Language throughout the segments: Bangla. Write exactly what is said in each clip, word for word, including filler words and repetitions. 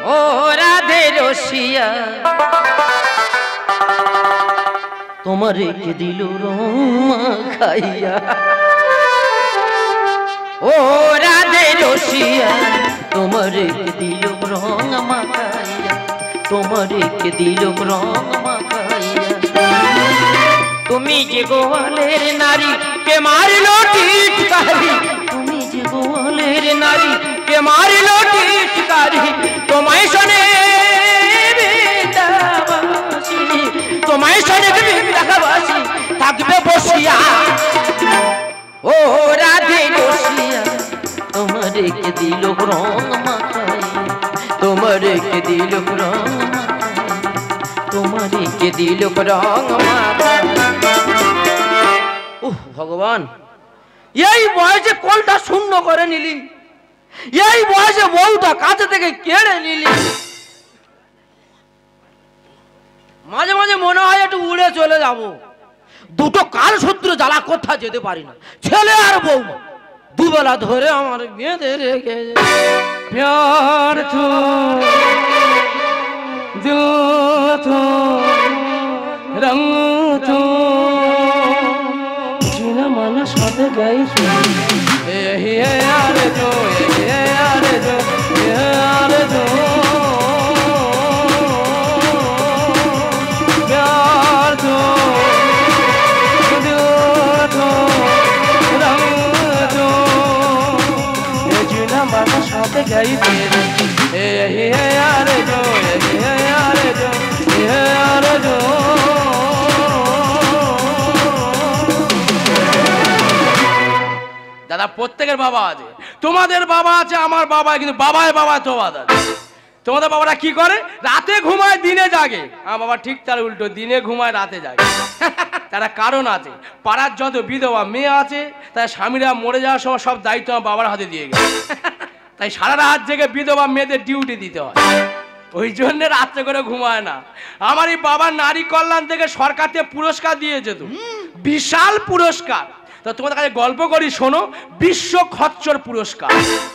ও রাধে রসিয়া তোমারে কে দিল রং খাইয়া ও রাধে রসিয়া তোমারে কে দিল রং মাখাইয়া তোমারে কে দিল রং মাখাইয়া তুমি যে গোয়ালের নারী কে মারলো টিটকারি তুমি যে গোয়ালের নারী কে মারলো টিটকারি তোমায় শোনে বৃন্দাবাসী তোমায় শোনে বৃন্দাবাসী থাকবে বসিয়া ও রাধে রসিয়া তোমারে কে দিল রং মাখাইয়া তোমারে কে দিল রং তোমারে কে দিল রং মাখাইয়া উহ ভগবান এই বয়সে কোলটা শূন্য করে নিলি এই বয়সে বউটা কাছে থেকে কেড়ে নিলি মাঝে মাঝে মনে হয় একটু উড়ে চলে যাব দুটো কাল সূত্র জ্বালা কোথা যেতে পারি না ছেলে আর বউ দুবেলা ধরে আমার বেঁধে রেখে প্যার তো দিল তো রঙ তো জিনা মানা সাথে গাইছো এ হে আরে তো এ আরে তো এ আরে তো প্যার তো দিল তো রঙ তো এ জিনা মানা সাথে গাইছো এ হে আরে তো এ আরে তো এ আরে তো দাদা প্রত্যেকের বাবা আছে তোমাদের বাবা আছে আমার বাবা কিন্তু বাবায় বাবা তোমার আছে তোমাদের বাবারা কি করে রাতে ঘুমায় দিনে জাগে আমার বাবা ঠিক তার উল্টো দিনে ঘুমায় রাতে জাগে তারা কারণ আছে পাড়ার যত বিধবা মেয়ে আছে তার স্বামীরা মরে যাওয়ার সময় সব দায়িত্ব আমার বাবার হাতে দিয়ে গেছে তাই সারা রাত জেগে বিধবা মেয়েদের ডিউটি দিতে হয় ওই জন্য রাত্রে করে ঘুমায় না আমার এই বাবার নারী কল্যাণ থেকে সরকার থেকে পুরস্কার দিয়েছে তো বিশাল পুরস্কার তো তোমাদের কাছে গল্প করি শোনো বিশ্ব খচ্চর পুরস্কার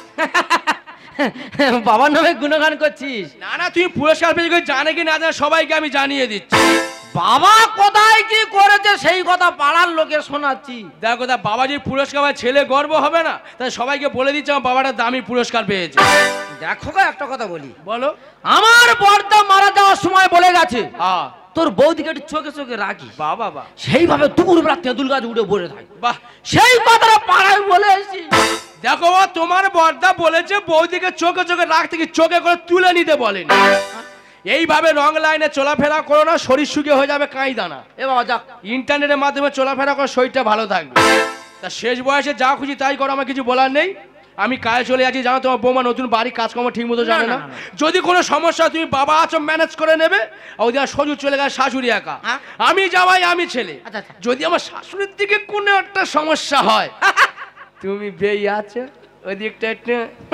বাবার নামে গুণগান করছিস না না তুমি পুরস্কার পেয়েছো জানে কি না জানে সবাইকে আমি জানিয়ে দিচ্ছি বাবা কোথায় কি করেছে সেই কথা পাড়ার লোকে শোনাচ্ছি দেখো দা বাবাজির পুরস্কার আমার ছেলে গর্ব হবে না তাই সবাইকে বলে দিচ্ছি আমার বাবাটা দামি পুরস্কার পেয়েছে দেখো একটা কথা বলি বলো আমার বড়দা মারা যাওয়ার সময় বলে গেছে হ্যাঁ তোর বৌদিকে একটু চোখে চোখে রাখি বাবা বাবা সেইভাবে দুপুর বেলা তেঁতুল গাছ উঠে বসে থাকে বাহ সেই কথাটা পাড়ায় বলে এসেছি দেখো তোমার বড়দা বলেছে বৌদিকে চোখে চোখে রাখতে কি চোখে করে তুলে নিতে বলেনি এইভাবে রং লাইনে চলাফেরা করো না শরীর শুকিয়ে হয়ে যাবে কাঁই দানা এ বাবা যাক ইন্টারনেটের মাধ্যমে চলাফেরা করে শরীরটা ভালো থাকবে তা শেষ বয়সে যা খুশি তাই করো আমার কিছু বলার নেই আমি কাজে চলে যাচ্ছি জানো তোমার বৌমা নতুন বাড়ি কাজকর্ম ঠিক মতো জানে না যদি কোনো সমস্যা তুমি বাবা আছো ম্যানেজ করে নেবে ওদিকে সজু চলে গেছে শাশুড়ি একা আমি জামাই আমি ছেলে যদি আমার শাশুড়ির দিকে কোনো একটা সমস্যা হয় তুমি বেয়ে আছো ওই দিকটা একটু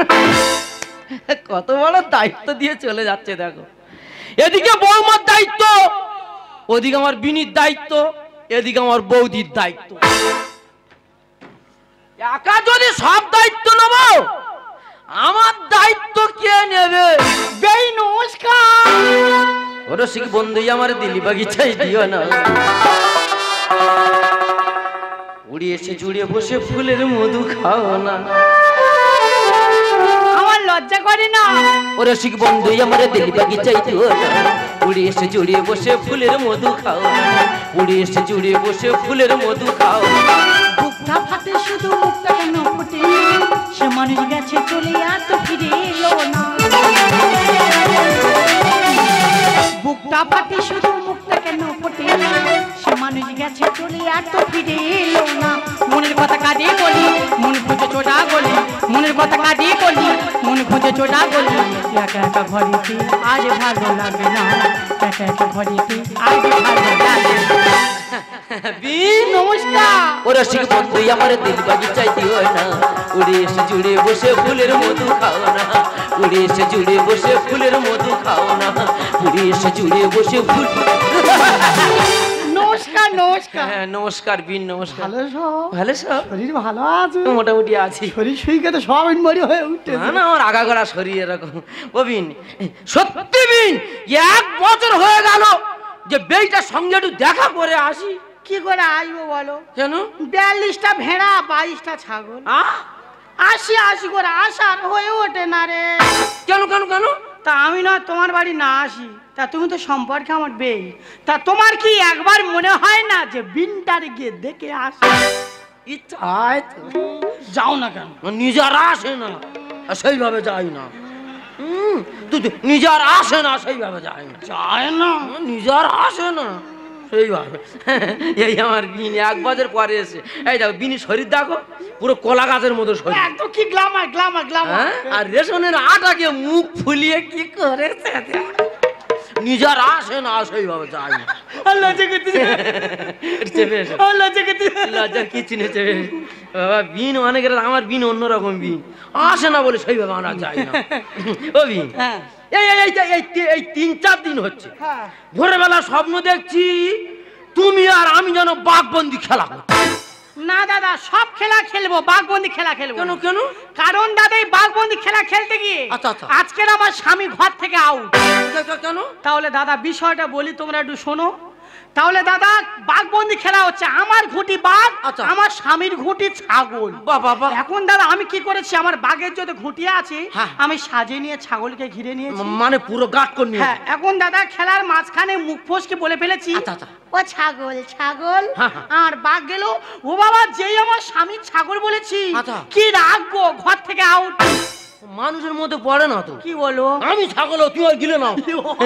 কত বড় দায়িত্ব দিয়ে চলে যাচ্ছে দেখো এদিকে বৌমার দায়িত্ব ওদিকে আমার বিনির দায়িত্ব এদিকে আমার বৌদির দায়িত্ব একা যদি সব দায়িত্ব নেব আমার দায়িত্ব কে নেবে বেই নমস্কার ওরে শিখ বন্ধু আমার দিলি বাগিচাই দিও না উড়ি এসে জুড়ে বসে ফুলের মধু খাও না আমার লজ্জা করে না ওরে শিখ বন্ধু আমার দিলি বাগিচাই দিও না উড়ি এসে জুড়ে বসে ফুলের মধু খাও না উড়ি এসে জুড়ে বসে ফুলের মধু খাও না বুকটা ফাটে শুধু মুখটা কেন ফুটে সে মানুষ গেছে চলে আর তো ফিরে এলো না বুকটা ফাটে শুধু মুখটা কেন ফুটে সে মানুষ গেছে চলে আর তো ফিরে এলো না মনের কথা কাঁদিয়ে বলি মন খুঁজে চোটা গলি মনের কথা কাঁদিয়ে বলি মন খুঁজে চোটা গলি একা একা ঘরেতে আজ ভালো লাগে না একা একা ঘরেতে আজ ভালো লাগে নমস্কার ওরা শিখ বন্ধু আমার দিল বাগিচাই দিও না উড়ে এসে জুড়ে বসে ফুলের মধু খাও না উড়ে এসে জুড়ে বসে ফুলের মধু খাও না উড়ে এসে জুড়ে বসে ফুল নমস্কার নমস্কার। হ্যাঁ নমস্কার বিন, নমস্কার। ভালো সব? ভালো সব, শরীর ভালো আছে? মোটামুটি আছি। শরীর শুইকে তো সব ইনমরি হয়ে উঠছে। না না, আমার আগা করা শরীর এরকম। ও বিন, সত্যি বিন, এক বছর হয়ে গেল যে বেইটার সঙ্গে একটু দেখা করে আসি। কি করে আসবো বলো? কেন? বিয়াল্লিশটা ভেড়া, বাইশটা ছাগল, আহ, আশি আশি করে আসার হয়ে ওঠে না রে। কেন কেন কেন? তা আমি না তোমার বাড়ি না আসি, তা তুমি তো সম্পর্কে আমার বেই, তা তোমার কি একবার মনে হয় না যে বিনটারে গিয়ে দেখে আসি? ইচ্ছা হয় তো। যাও না কেন? নিজের আসে না, আর সেইভাবে যাই না। হুম, তুই তো নিজের আসে না, সেইভাবে যাই না। যায় না? নিজের আসে না সেইভাবে। এই আমার বিন এক বছর পরে এসে, এই দেখো বিনি শরীর দেখো, পুরো কলা গাছের মতো শরীর। একদম কি গ্লামার গ্লামার গ্লামার। হ্যাঁ, আর রেশনের আটাকে মুখ ফুলিয়ে কি করেছে, নিজের আসে না, সেইভাবে যাই না। লজ্জা করতেছে, চেপে এসো। লজ্জা করতেছে। লজ্জার কিছু নেই, চেপে এসো। বাবা বিন অনেকের, আমার বিন অন্যরকম বিন, আসে না বলে সেইভাবে আমরা যাই না। ও বিন, হ্যাঁ এই এই এই এই এই তিন চার দিন হচ্ছে হ্যাঁ। ভোরবেলা স্বপ্ন দেখছি তুমি আর আমি যেন বাঘবন্দি খেলা করছি। না দাদা, সব খেলা খেলবো, বাঘবন্দি খেলা খেলবো। কেন কেন? কারণ দাদা এই বাঘবন্দি খেলা খেলতে গিয়ে আচ্ছা, আচ্ছা। আজকের আমার স্বামী ঘর থেকে আউট। কেন? তাহলে দাদা বিষয়টা বলি, তোমরা একটু শোনো। তাহলে দাদা বাঘবন্দি খেলা হচ্ছে, আমার ঘুঁটি বাঘ, আচ্ছা। আমার স্বামীর ঘুঁটি ছাগল। বাহ বাহ বাহ। এখন দাদা আমি কি করেছি, আমার বাঘের যদি ঘুঁটি আছে হ্যাঁ। আমি সাজিয়ে নিয়ে ছাগলকে ঘিরে নিয়েছি। মানে পুরো গাট করে নিয়ে। হ্যাঁ, এখন দাদা খেলার মাঝখানে মুখ ফসকে বলে ফেলেছি, আচ্ছা, আচ্ছা। ও ছাগল ছাগল। হ্যাঁ, হ্যাঁ। আর বাঘ গেল, ও বাবা যেই আমার স্বামীর ছাগল বলেছি, আচ্ছা। কি রাখবো, ঘর থেকে আউট। মানুষের মধ্যে পড়ে না তো। কি বলো? আমি ছাগল, তুই আর গিলে নাও।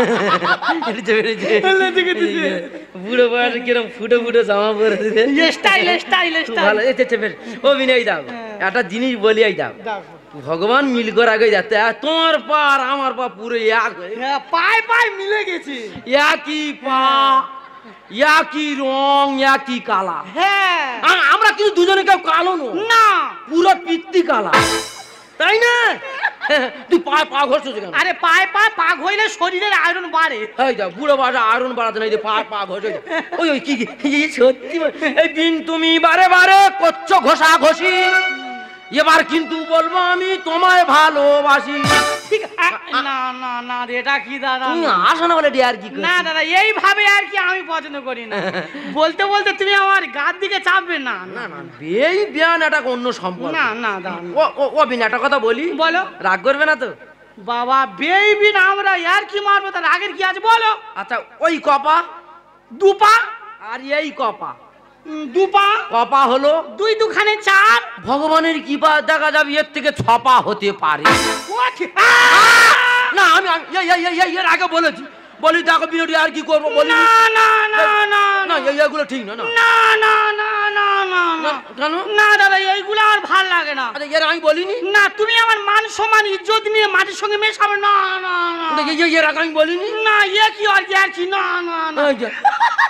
বুড়ো বয়সে কিরম ফুটে ফুটে জামা পরে দিতে স্টাইল স্টাইল স্টাইল। ভালো। এই চেপে ও বিনয় দাও, একটা জিনিস বলি, এই দাও, ভগবান মিল করে আগে যাতে, আর তোমার পা আর আমার পা পুরো এক হয়ে, হ্যাঁ, পায়ে পায়ে মিলে গেছে। একই পা, একই রং, একই কালা। হ্যাঁ আ- আমরা কিন্তু দুজনে কেউ কালো নো না, পুরো পিত্তি কালা, তাই না? তুই পা পা ঘষছিস কেন? আরে পায়ে পায়ে পাক হইলে শরীরের আয়রন বাড়ে। এই যা বুড়ো বাসা আয়রন বাড়াতে নাই, পা পা ঘষে। ওই ওই কি কি এই সত্যি বল- এই দিন তুমি বারে বারে করছো ঘষা ঘষি, এবার কিন্তু বলবো আমি তোমায় ভালোবাসি। ঠিক আ- না না না রে, এটা কি দাদা? তুমি আসো না বলে ডিয়ার কি না দাদা, এইভাবে আর কি আমি পছন্দ করি না। বলতে বলতে তুমি আমার গার দিকে চাপবে না। না না, এই বিয়ান এটা অন্য সম্পর্ক। না না দাদা, ও ও ও বিন একটা কথা বলি, বলো। রাগ করবে না তো? বাবা বেবি না, আমরা আর কি মারবো, তার আগের কি আছে বলো। আচ্ছা, ওই কপা দুপা, আর এই কপা, উম, দুপা, কপা হলো দুই দুখানে চার। ভগবানের কৃপা, দেখা যাবে এর থেকে ছপা হতে পারে। ও কি- আহ! না আমি আমি- এই- এই- এই- এই- এর আগে বলেছি, বলি দেখো বিনোদী আর কি করবো বলি। না না না না না এই এগুলো ঠিক না। না না না না না না না কেন? না দাদা, এইগুলো আর ভাল লাগে না। আরে এর আমি বলিনি। না, তুমি আমার মান সম্মান ইজ্জত নিয়ে মাটির সঙ্গে মেশাবে না না না এই- এই- এর আগে আমি বলিনি। না, এ কি আর কি আর কি না না না। এই যে,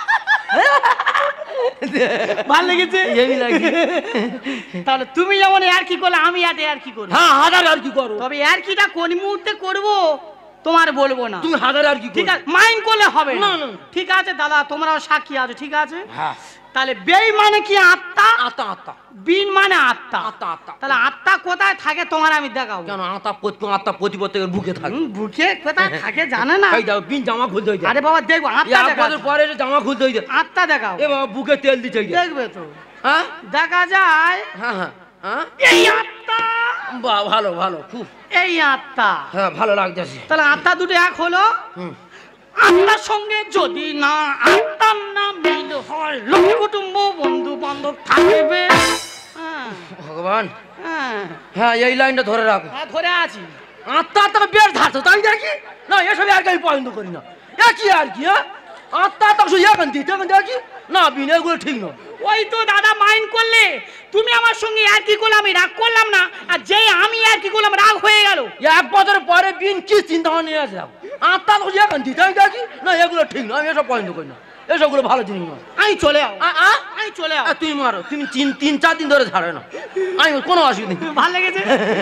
ভাল লেগেছে? এই লাগছে। তাহলে তুমি যেমন আর কি করলে, আমি আর আর কি করবো। হ্যাঁ হাজার আর কি করো, তবে আর কিটা কোন মুহূর্তে করবো তোমার বলবো না। তুমি হাজার আর কি ঠিক করো। আছে, মাইন্ড করলে হবে না, না। না। ঠিক আছে দাদা, তোমরাও সাক্ষী আছো, ঠিক আছে। হ্যাঁ, তাহলে বেই মানে কি আত্মা, আত্মা আত্মা বিন মানে আত্মা। আত্মা আত্মা। তাহলে আত্মা কোথায় থাকে তোমার আমি দেখাবো। কেন আত্মা প্রতি আত্মা প্রতি প্রত্যেকের বুকে থাকে। হুম, বুকে কোথায় থাকে জানে না। এই দাও বিন জামা খুলতে হইছে। আরে বাবা দেখবো, আত্মা এক দেখাও, বছর পরে এসে জামা খুলতে হইছে। আত্মা দেখাও। এ বাবা বুকে তেল দিতে হইছে। দেখবে তো, হ্যাঁ দেখা যায় হ্যাঁ হ্যাঁ হ্যাঁ, এই আত্মা, বাহ ভালো ভালো খুব, এই আত্মা। হ্যাঁ ভালো লাগতেছে। তাহলে আত্মা দুটো এক হলো। হুম, আত্মার সঙ্গে যদি না আত্মার না মিল হয়, লোক কুটুম্ব বন্ধু বান্ধব থাকবে। হ্যাঁ, ভগবান, হ্যাঁ, হ্যাঁ এই লাইনটা ধরে রাখো। হ্যাঁ, ধরে আছি। আত্মা আত্মাকে বেশ ধারছো তাই দেখি না, এসব আর কি আমি পছন্দ করি না। এ কি আর কি, হ্যাঁ আত্মা আত্মা শুধু এখন দিতে এখন দেখি না, বিন এগুলো ঠিক না। ওই তো দাদা মাইন্ড করলে, তুমি আমার সঙ্গে আর কি করলে আমি রাগ করলাম না, আর যেই আমি আর কি করলাম রাগ হয়ে গেল। এক বছর পরে বিন কি চিন্তা ভাবনা নিয়ে আসলাম, আত্মা তো শুধু এখন দিতে আমি দেখি না, এগুলো ঠিক না, আমি এসব পছন্দ করি না, এসবগুলো ভালো জিনিস নয়। আমি চলে যাও, আ আ আমি চলে যাও। আ, তুমি মারো, তুমি তিন তিন চার দিন ধরে ছাড়ে না, আমি কোনো অসুবিধা নেই। ভালো লেগেছে?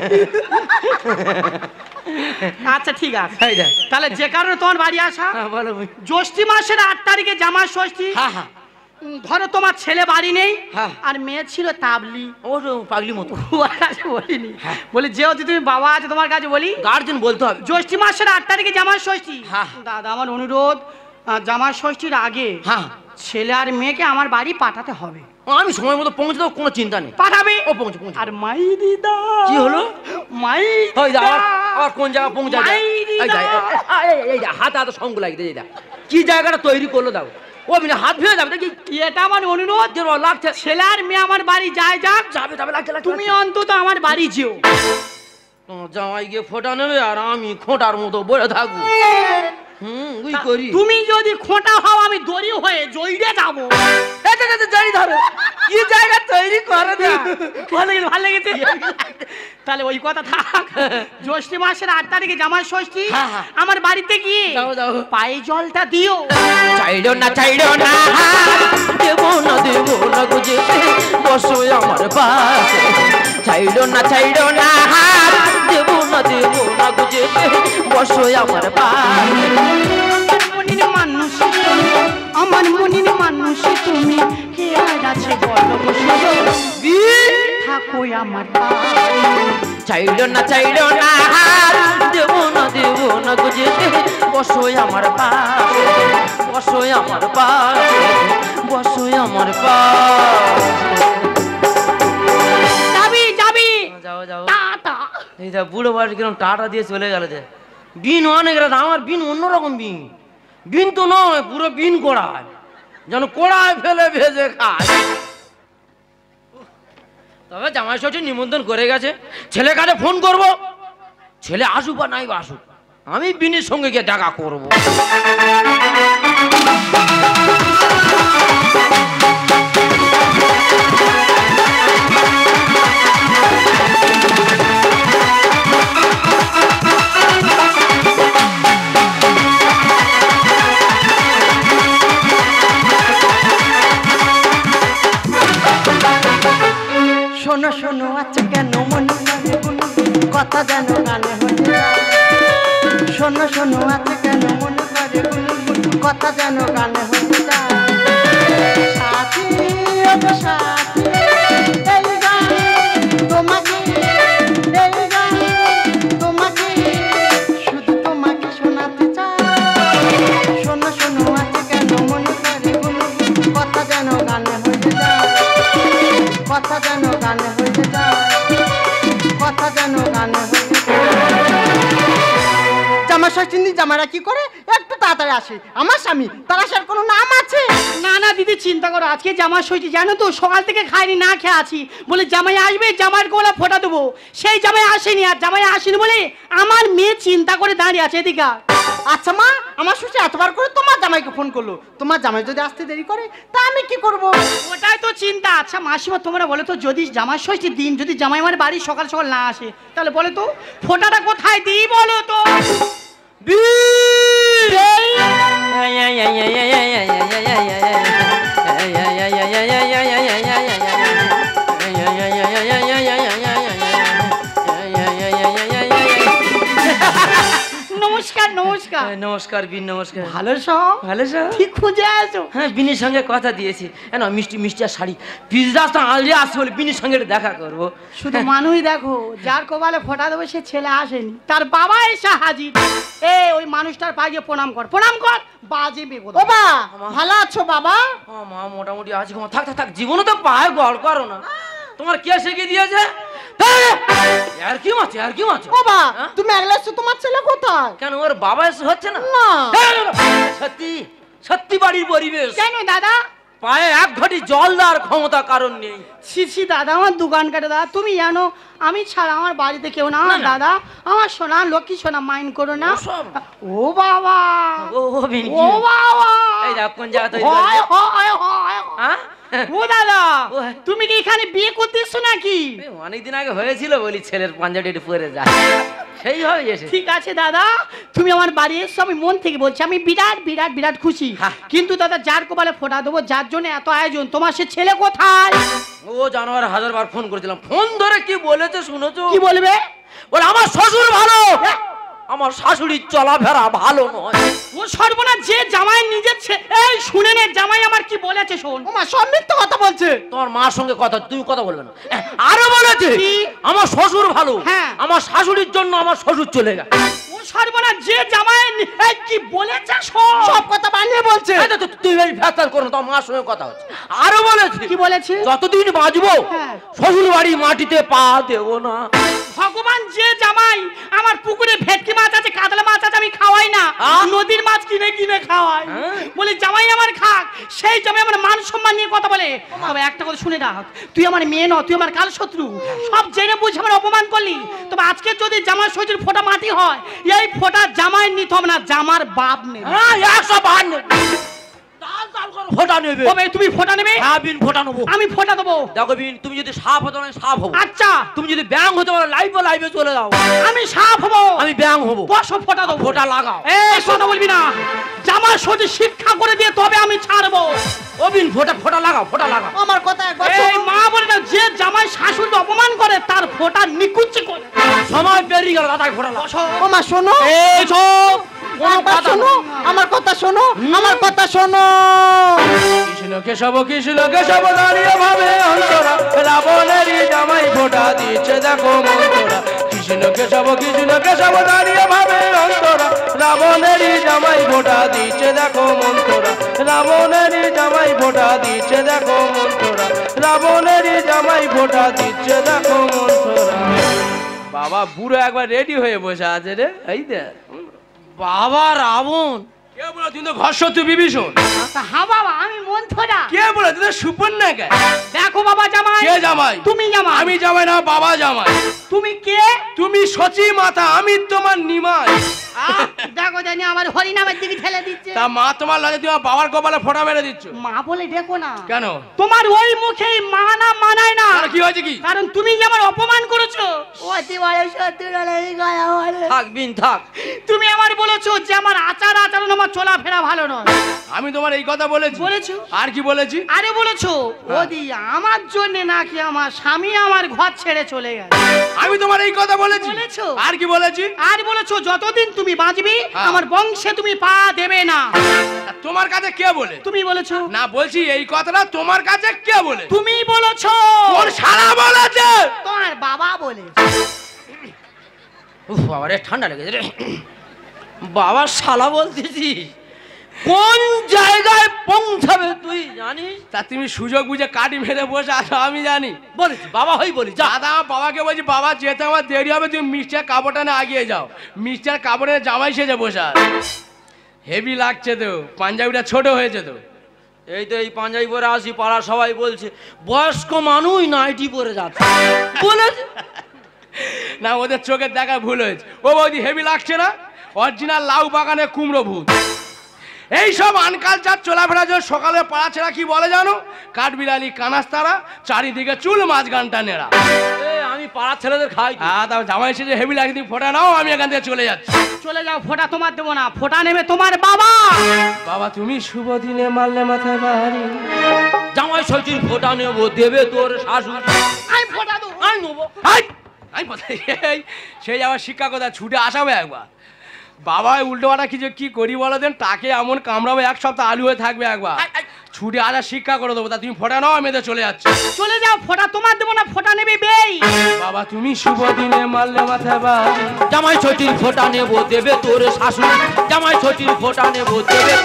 আচ্ছা ঠিক আছে, এই দেখ। তাহলে যে কারণে তোমার বাড়ি আসা, হ্যাঁ বলো ভাই। জ্যৈষ্ঠী মাসের আট তারিখে জামা ষষ্ঠী। হ্যাঁ হ্যাঁ, ধরো তোমার ছেলে বাড়ি নেই হ্যাঁ। আর মেয়ে ছিল তাবলি। ও পাগলি মতো ওর কাছে বলিনি, বলি যেহেতু তুমি বাবা আছে তোমার কাছে বলি গার্জেন বলতে হবে। জ্যৈষ্ঠী মাসের আট তারিখে জামাই ষষ্ঠী। হ্যাঁ। দাদা আমার অনুরোধ, আহ, জামাই ষষ্ঠীর আগে হ্যাঁ ছেলে আর মেয়েকে আমার বাড়ি পাঠাতে হবে। আমি সময় মতো পৌঁছে দেবো, কোনো চিন্তা নেই। পাঠাবে? ও পৌঁছে পৌঁছে। আর মাই দিদা কি হলো? মাই ওই যা, দিদা। আবার আবার কোন জায়গা পৌঁছায়? মাই এই যা, দিদা। এই, এই, এই যা, হাতে হাতে সঙ্গ লাগিয়ে দে, এই যা। কি জায়গাটা তৈরি করলো দাও, ও বিনা হাত ভেঙে যাবে দেখি। এটা আমার অনুরোধ, যে বাবা লাগছে। ছেলে আর মেয়ে আমার বাড়ি যায় যাক, যাবে যাবে, লাগছে লাগছে। তুমি অন্তত আমার বাড়ি যেও। তোমার জামাই গিয়ে ফোঁটা নেবে আর আমি খোঁটার মতো বলে থাকবো। হুম ওই করি। তুমি যদি খোঁটা হও আমি দড়ি হয়ে জইরে যাবো। এই যে, এই যে, জানি ধরো কি জায়গা তৈরি করে না। ভালো লেগেছে, ভালো লেগেছে। তাহলে ওই কথা থাক। জ্যৈষ্ঠী মাসের আট তারিখে জামাই ষষ্ঠী, হ্যাঁ, হ্যাঁ। আমার বাড়িতে গিয়ে দাও, দাও। পায়ে জলটা দিও। চাইলো না চাইলো না দেবো না দেবো না গুজে বসো আমার পাশে। চাইলো না চাইলো না দেবো না দেবো না গুজে বসো আমার পাশে। মনির মানুষ তুমি, আমার মনির মানুষ তুমি, কে আর আছে বলো থাকো আমার পাশে। চাইলো না চাইলো না দেবো না দেবো না গুজে বসো আমার পাশে। বসো আমার পাশে, বসো আমার পাশে। যাবি যাবি যাও যাও। টাটা। এই যা বুড়ো বয়স কিরম টাটা দিয়ে চলে গেল যে। বিন অনেক রাত, আমার বিন অন্যরকম বিন। বিন তো নয়, পুরো বিন কড়ায়, যেন কড়ায় ফেলে ভেজে খায়। তবে জামাই ষষ্ঠী নিমন্ত্রণ করে গেছে, ছেলে কাছে ফোন করব, ছেলে আসুক বা নাই বা আসুক, আমি বিনের সঙ্গে গিয়ে দেখা করবো। শোনো শোনো আছে কেন মনে করে গুনগুন কথা যেন গানে হয়ে যায়। শোনো শোনো আছে কেন মনে করে গুনগুন কথা যেন গানে হয়ে যায়। সাথী ওগো সাথী, এই গান তোমাকে, এই গান তোমাকে, শুধু তোমাকে শোনাতে চাই। শোনো শোনো আছে কেন মনে করে গুনগুন কথা যেন গানে হয়ে যায়। কথা যেন গানে হয়ে যায়, কথা যেন গানে হয়ে যায়। জামা ষষ্ঠী জামারা কি করে একটু তাড়াতাড়ি আসে। আমার স্বামী তার আসার কোনো নাম আছে? না না দিদি চিন্তা করো, আজকে জামাই ষষ্ঠী জানো তো, সকাল থেকে খাইনি না খেয়ে আছি। বলে জামাই আসবে, জামাইয়ের গোলা ফোটা দেবো, সেই জামাই আসেনি। আর জামাই আসেনি বলে আমার মেয়ে চিন্তা করে দাঁড়িয়ে আছে। এদিকে আচ্ছা মা, আমার শ্বশুর এতবার করে তোমার জামাইকে ফোন করলো, তোমার জামাই যদি আসতে দেরি করে তা আমি কি করব? ওটাই তো চিন্তা। আচ্ছা মাসিমা তোমরা বলো তো, যদি জামাই ষষ্ঠীর দিন যদি জামাই আমার বাড়ি সকাল সকাল না আসে, তাহলে বলো তো ফোটাটা কোথায় দিই বলো তো? নমস্কার নমস্কার। নমস্কার বিন, নমস্কার। ভালো সব? ভালো সব। ঠিক খুঁজে আছো? হ্যাঁ বিনির সঙ্গে কথা দিয়েছি, কেন মিষ্টি মিষ্টি আর শাড়ি পিজরাস্তা আনলে আসছে বলে বিনির সঙ্গে একটু দেখা করবো। শুধু মানুষ দেখো, যার কপালে ফোটা দেবে সে ছেলে আসেনি, তার বাবা এসে হাজির। এ ওই মানুষটার পায়ে প্রণাম কর, প্রণাম কর, বাজে বেগো। ও বা ভালো আছো বাবা? ও মা মোটামুটি আছে গো। থাক থাক থাক, জীবনে তো পায়ে গড় করো না। তোমার কে শিখিয়ে দিয়েছে? আর কি মাছ, আর কি মাছ? ও বা তুমি একলা এসছো, তোমার ছেলে কোথায়? কেন ওর বাবা এসে হচ্ছে না? না। সত্যি সত্যি বাড়ির পরিবেশ। কেন দাদা? পায়ে এক ঘটি জল দেওয়ার ক্ষমতা কারণ নেই। ছি দাদা, আমার দোকান কাটে দাদা, তুমি জানো আমি ছাড়া আমার বাড়িতে কেউ না। না, না। দাদা আমার সোনা লক্ষ্মী সোনা, মাইন্ড করো না। ওসব। ও বাবা, ও বিনি, ও বাবা, এই দেখ কোন জায়গা তৈরি হয়, করেছে। হয়, হয়। হ্যাঁ? ও দাদা, ও। তুমি কি এখানে বিয়ে করতে এসছো নাকি? এই অনেকদিন আগে হয়েছিল বলি, ছেলের পাঞ্জাবি একটু পরে যায়, সেই হবে এসে। ঠিক আছে দাদা, তুমি আমার বাড়ি এসছো, আমি মন থেকে বলছি, আমি বিরাট বিরাট বিরাট খুশি। হ্যাঁ। কিন্তু দাদা যার কপালে ফোটা দেবো, যার জন্য এত আয়োজন, তোমার সে ছেলে কোথায়? ও জানোয়ার হাজার বার ফোন করেছিলাম, ফোন ধরে কি বলেছে শুনেছো? কি বলবে? বলে আমার শ্বশুর ভালো, আমার শাশুড়ির চলাফেরা ভালো নয়। ও সর্বনাশ, যে জামাই নিজের ছে- এই শুনে নে, জামাই আমার কি বলেছে শোন। ও মা সব মিথ্যা কথা বলছে। তোমার মার সঙ্গে কথা, তুমি কথা বলবে না। আরো বলেছে কি? আমার শ্বশুর ভালো, হ্যাঁ। আমার শাশুড়ির জন্য আমার শ্বশুর চলে গেছে। ও সর্বনাশ, যে জামাই নি- এই কি বলেছে শোন। সব কথা বানিয়ে বলছে। এই তো, তো- তুই এই ফ্যাসাল করো না, তোমার মার সঙ্গে কথা হচ্ছে। আরো বলেছে কি বলেছে? যতদিন বাঁচবো হ্যাঁ। শ্বশুর বাড়ি মাটিতে পা দেবো না। ভগবান, যে জামাই আমার পুকুরে ভেটকি মাছ আছে, কাতলা মাছ আছে, আমি খাওয়াই না, আহ? নদীর মাছ কিনে কিনে খাওয়াই। হ্যাঁ। বলি জামাই আমার খাক, সেই জামাই আমার মান সম্মান নিয়ে কথা বলে। তবে একটা কথা শুনে রাখ, তুই আমার মেয়ে ন, তুই আমার কাল শত্রু, সব জেনে বুঝে আমার অপমান করলি। তবে আজকে যদি জামার শরীর ফোটা মাটি হয়, এই ফোটা জামাই নিতে হবে না, জামার বাপ নেবে। হ্যাঁ, একশো বাহান্ন তাল তাল করে ফোঁটা নেবে। তবে তুমি ফোটা নেবে, হ্যাঁ, বিন ফোঁটা নেবো। আমি ফোটা দেবো। দেখো বিন, তুমি যদি সাপ হতে পারো সাপ হবো, আচ্ছা, তুমি যদি ব্যাং হতে পারো লাইভে লাইভে চলে যাও, আমি সাপ হবো, আমি ব্যাং হবো। বসো ফোটা দেবো। ফোঁটা লাগাও। এই কথা বলবি না, জামার শরীর শিক্ষা করে দিয়ে তবে আমি ছাড়বো। ও বিন, ফোঁটা ফোঁটা লাগাও, ফোঁটা লাগাও। আমার কথা একবার এই শোনো। মা বলে না, যে জামাই শাশুড়ি অপমান করে তার ফোটা নিকুচি করে। সময় পেরিয়ে গেল, দাদা ফোঁটা লাগাও। ও মা শোনো। এই চুপ, কোনো একবার কথা শোনো, না। আমার কথা শোনো, আমার কথা শোনো। কৃষ্ণ কেশব কৃষ্ণ কেশব দাঁড়িয়ে ভাবে অন্তরা রাবণেরই জামাই ফোঁটা দিচ্ছে দেখো মন্তরা। কৃষ্ণ কেশব কৃষ্ণ কেশব দাঁড়িয়ে ভাবে অন্তরা রাবণেরই জামাই ফোঁটা দিচ্ছে দেখো মন্তরা। রাবণেরই জামাই ফোঁটা দিচ্ছে দেখো মন্তরা। রাবণেরই জামাই ফোঁটা দিচ্ছে দেখো মন্তরা। বাবা বুড়ো একবার রেডি হয়ে বসে আছে রে, এই দেখ। বাবা রাবণ, কে বলো তুই তো ঘর শত্রু বিভীষণ? হ্যাঁ বাবা, আমি মন্থরা। কে বলো তুই তো সুপর্ণা? দেখো বাবা জামাই, কে জামাই? তুমি জামাই। আমি জামাই না, বাবা জামাই। তুমি কে? তুমি সচি মাতা, আমি তোমার নিমাই। আহ, দেখো জানি আমার হরিনামের দিকে ঠেলে দিচ্ছে। তা মা তোমার লাগে তুমি আমার বাবার কপালে ফোঁটা মেরে দিচ্ছ মা বলে ডেকো না। কেন? তোমার ওই মুখেই মানা মানায় না। আর কি হয়েছে কি? কারণ তুমি যে আমার অপমান করেছো। অতি বড় শত্রু এই গায়া বলে। থাক বিন থাক। তুমি আমার বলেছো যে আমার আচার আচরণ, আমার চলাফেরা ভালো নয়। আমি তোমার এই কথা বলেছি? বলেছো। আর কি বলেছি? আরে বলেছো ওদি আমার জন্য নাকি আমার স্বামী আমার ঘর ছেড়ে চলে গেছে। আমি তোমার এই কথা বলেছি? বলেছো। আর কি বলেছি? আর বলেছো যতদিন তুমি বাঁচবি হ্যাঁ। আমার বংশে তুমি পা দেবে না। আর তোমার কাছে কে বলে? তুমি বলেছো। না, বলছি এই কথাটা তোমার কাছে কে বলে? তুমি বলেছো। কোন শালা বলেছে? তোমার বাবা বলে। উফ বাবা রে, ঠান্ডা লেগেছে রে। বাবা শালা বলতেছি, কোন জায়গায় পৌঁছাবে তুই জানিস? তা তুমি সুযোগ বুঝে কাটি মেরে বসে আছো, আমি জানি। বলেছি বাবা হই বলি যা। দাদা আমার বাবাকে বলছি, বাবা যেতে আমার দেরি হবে, তুমি মিষ্টার কাপড়টা না আগিয়ে যাও। মিষ্টার কাপড়ের জামাই সেজে বসে আছে। হেভি লাগছে তো, পাঞ্জাবিটা ছোট হয়েছে তো। এই তো এই পাঞ্জাবি পরে আসি, পাড়া সবাই বলছে বয়স্ক মানুষ নাইটি পরে যাচ্ছে বলেছে। না, ওদের চোখের দেখা ভুল হয়েছে। ও বৌদি, হেভি লাগছে না? অরিজিনাল লাউ বাগানে কুমড়ো ভূত। এইসব আনকালচার চলাফেরা যে সকালে পাড়া ছেড়া কি বলে জানো? কাঠবিড়ালি, কানাস্তারা, চারিদিকে চুল, মাঝগানটা নেড়া। এই, আমি পাড়ার ছেলেদের খাই তো। হ্যাঁ, তাও জামাই এসে যে হেভি লাগে, তুমি ফোটা নাও, আমি এখান থেকে চলে যাচ্ছি। চলে যাও, ফোঁটা তোমার দেবো না, ফোঁটা নেবে তোমার বাবা। বাবা তুমি শুভ দিনে মারলে মাথায় বাড়ি। জামাই ষষ্ঠীর ফোঁটা নেবো, দেবে তোর শাশুড়ি। আমি ফোঁটা দেবো। আমি নেবো। হাই! আমি কোথায় এই সেই আবার শিক্ষা কথা ছুটে আসাবে একবার। বাবা উল্টো পাটা কিছু কি করি বলো দেন, তাকে এমন কামড়াবো এক সপ্তাহ আলু হয়ে থাকবে একবার। ছুটে আসা শিক্ষা করে দেবো। তা তুমি ফোটা নাও, আমি এদের চলে যাচ্ছি। চলে যাও, ফোঁটা তোমার দেবো না, ফোঁটা নেবে বেই। বাবা তুমি শুভ দিনে মারলে মাথায় বাড়ি। জামাই ষষ্ঠীর ফোঁটা নেবো, দেবে তোর শাশুড়ি। জামাই ষষ্ঠীর ফোঁটা নেবো, দেবে।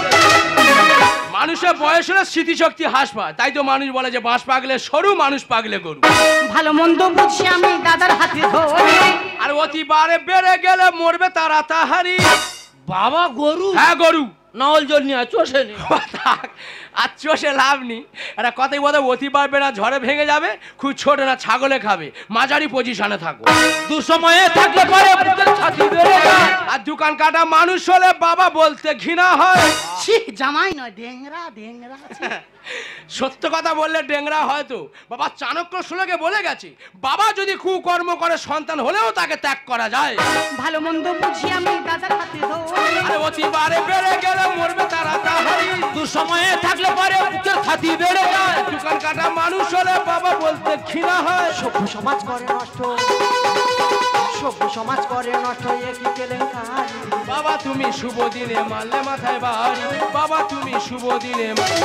মানুষের বয়স হলে স্মৃতিশক্তি হ্রাস পায়, তাই তো মানুষ বলে যে বাঁশ পাগলে সরু, মানুষ পাগলে গরু। ভালো মন্দ বুঝছি আমি দাদার হাতে ধরে। আর অতিবারে বেড়ে গেলে মরবে তারা তাহারি। বাবা গরু? হ্যাঁ গরু। নাওল জল নিয়ে চষে নি। আর চষে লাভ নেই। একটা কথাই বলে, অতি পারবে না ঝড়ে ভেঙে যাবে, খুব ছোট না ছাগলে খাবে, মাঝারি পজিশনে থাকো। দুসময়ে থাকলে পরে বুকের ছাতি বেড়ে যায়। আর দোকান কাটা মানুষ হলে বাবা বলতে ঘৃণা হয়। ছি, জামাই নয়, ডেংরা ডেংরা। সত্য কথা বললে ডেংরা হয়তো। বাবা চাণক্য শ্লোকে বলে গেছে, বাবা যদি কুকর্ম করে সন্তান হলেও তাকে ত্যাগ করা যায়। ভালো মন্দ বুঝি আমি দাদার হাতে ধরে। আরে অতিবারে বেড়ে গেলে মরবে তারা তাহারি। দুসময়ে থাকলে পরে বুকের ছাতি বেড়ে যায়। দোকান কাটা মানুষ হলে বাবা বলতে ঘৃণা হয়। সভ্য সমাজ করে নষ্ট, সভ্য সমাজ করে নষ্ট একই কেলেঙ্কারি। বাবা তুমি শুভ দিনে মারলে মাথায় বাড়ি, বাবা তুমি শুভ দিনে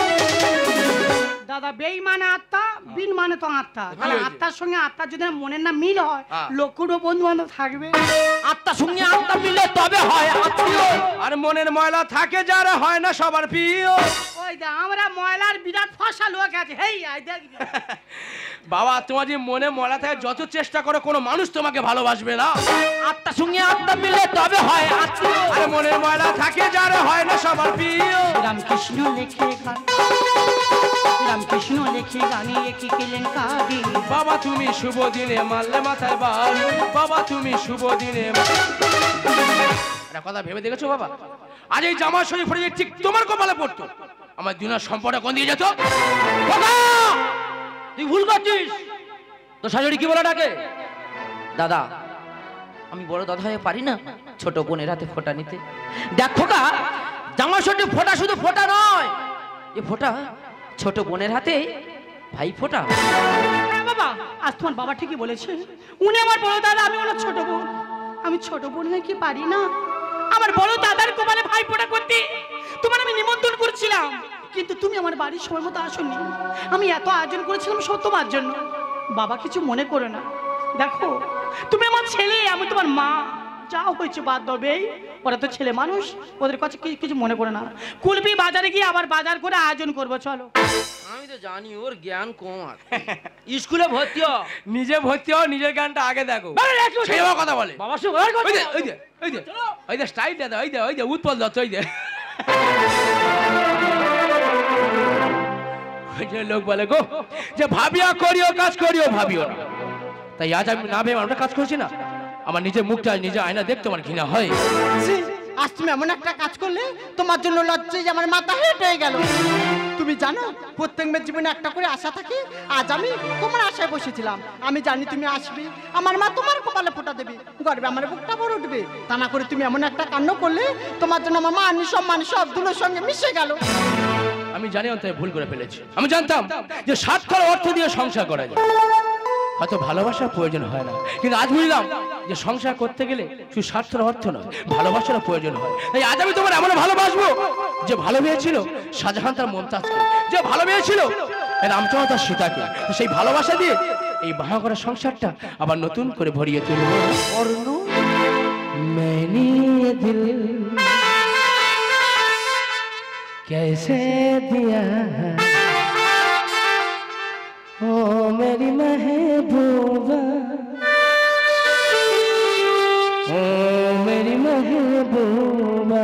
দাদা বেঈমানে আত্মা, বিন মানে তো আত্মা, তাহলে হয়েছে? আত্মার সঙ্গে আত্মার যদি মনের না মিল হয়, হ্যাঁ। লক্ষটা বন্ধু বান্ধব থাকবে। আত্মার সঙ্গে আত্মা মিলে তবে হয় আত্মীয়। আর মনের ময়লা থাকে যারা হয় না সবার প্রিয়। ওই দা আমরা ময়লার বিরাট ফসা লোক আছে, হেই আই দেখবি। বাবা তোমার যে মনে ময়লা থাকে যত চেষ্টা করো কোনো মানুষ তোমাকে ভালোবাসবে না। আত্মার সঙ্গে আত্মা মিলে তবে হয় আত্মীয়। আর মনের ময়লা থাকে যারা হয় না সবার প্রিয়। রামকৃষ্ণ লেখে গান, রামকৃষ্ণ লেখে গানে একই কেলেঙ্কারি। বাবা তুমি শুভ দিনে মারলে মাথায় বাড়ি, বাবা তুমি শুভ দিনে। একটা কথা ভেবে দেখেছো বাবা, আজ এই জামা শরীফ পরে ঠিক তোমার কপালে পড়তো, আমার দুনার সম্পর্কটা কোন দিয়ে যেত? খোকা, তুই ভুল করছিস। তো শাশুড়ি কি বলে ডাকে? দাদা, আমি বড় দাদা হয়ে পারি না ছোট বোনের হাতে ফোঁটা নিতে? দেখ খোকা, জামা ষষ্ঠী ফোঁটা শুধু ফোঁটা নয়, এ ফোঁটা ছোট বোনের হাতে ভাই ফোঁটা। হ্যাঁ বাবা, আজ তোমার বাবা ঠিকই বলেছে, উনি আমার বড় দাদা, আমি ওনার ছোট বোন। আমি ছোট বোন হয়ে কি পারি না আমার বড় দাদার কপালে ভাই ফোঁটা করতে? তোমার আমি নিমন্ত্রণ করছিলাম, কিন্তু তুমি আমার বাড়ির সময় মতো আসোনি। আমি এত আয়োজন করেছিলাম সব তোমার জন্য। বাবা কিছু মনে করো না, দেখো তুমি আমার ছেলে, আমি তোমার মা, যা হয়েছে বাদ দেবে। ওরা তো ছেলে মানুষ, ওদের কাছে কি- কিছু মনে করে না। কুলপি বাজারে গিয়ে আবার বাজার করে আয়োজন করবো, চলো। আমি তো জানি ওর জ্ঞান কম আছে। স্কুলে ভর্তি হ, নিজে ভর্তি হও, নিজের গানটা আগে দেখো। সেই আবার কথা বলে বাবার সঙ্গে ওর ওই কথা। দে ওই দে ওই দে ওই দে স্টাইল দে ওই দে ওই দে উৎপল দত্ত ওই দে। ওই যে লোক বলে গো যে ভাবিয়া করিও কাজ করিও ভাবিও না, তাই আজ আমি না ভেবে আমরা কাজ করছি না। আমার নিজের মুখটা নিজে আয়না দেখতে আমার ঘৃণা হয়। ছি, আজ তুমি এমন একটা কাজ করলে তোমার জন্য লজ্জায় যে আমার মাথা হেঁট হয়ে গেল। তুমি জানো প্রত্যেক মেয়ের জীবনে একটা করে আশা থাকে, আজ আমি তোমার আশায় বসেছিলাম। আমি জানি তুমি আসবে, আমার মা তোমার কপালে ফোঁটা দেবে, গর্বে আমার বুকটা ভরে উঠবে। তা না করে তুমি এমন একটা কাণ্ড করলে, তোমার জন্য আমার মান সম্মান সব দুলোর সঙ্গে মিশে গেল। আমি জানি অন্তত ভুল করে ফেলেছি। আমি জানতাম যে স্বার্থের অর্থ দিয়ে সংসার করা যায়, হয়তো ভালোবাসার প্রয়োজন হয় না, কিন্তু আজ বুঝলাম যে সংসার করতে গেলে শুধু স্বার্থের অর্থ নয়, ভালোবাসারও প্রয়োজন হয়। তাই আজ আমি তোমার এমন ভালোবাসবো যে ভালোবেসেছিল শাহজাহান তার মুমতাজকে, যে ভালোবেসেছিল রামচন্দ্র তার সীতাকে। সেই ভালোবাসা দিয়ে এই বাহা করা সংসারটা আবার নতুন করে ভরিয়ে তুলব। অরুণ मैंने दिल कैसे दिया ओ मेरी महबूबा, ओ मेरी महबूबा।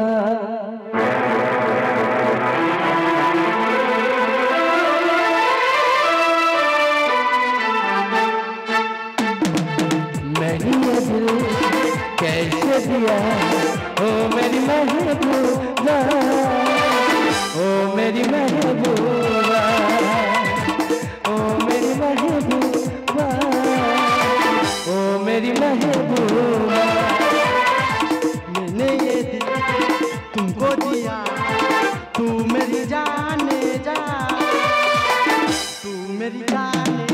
मैंने दिल कैसे दिया ओ मेरी महबूबा, ओ मेरी महबूबा, ओ मेरी महबूबा, ओ मेरी महबूबा। मैंने ये दिल तुमको दिया, तू मेरी जाने जा, तू मेरी जाने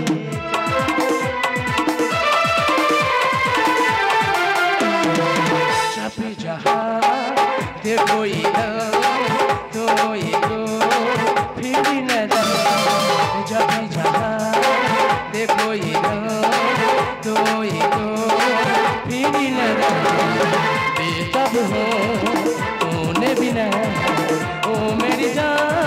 जब जहाँ देखो ये तो ये तो फिर न जाए, जब जहाँ देखो ये तो ये तो फिर न जाए। बेतब हो तूने बिना ओ मेरी जान,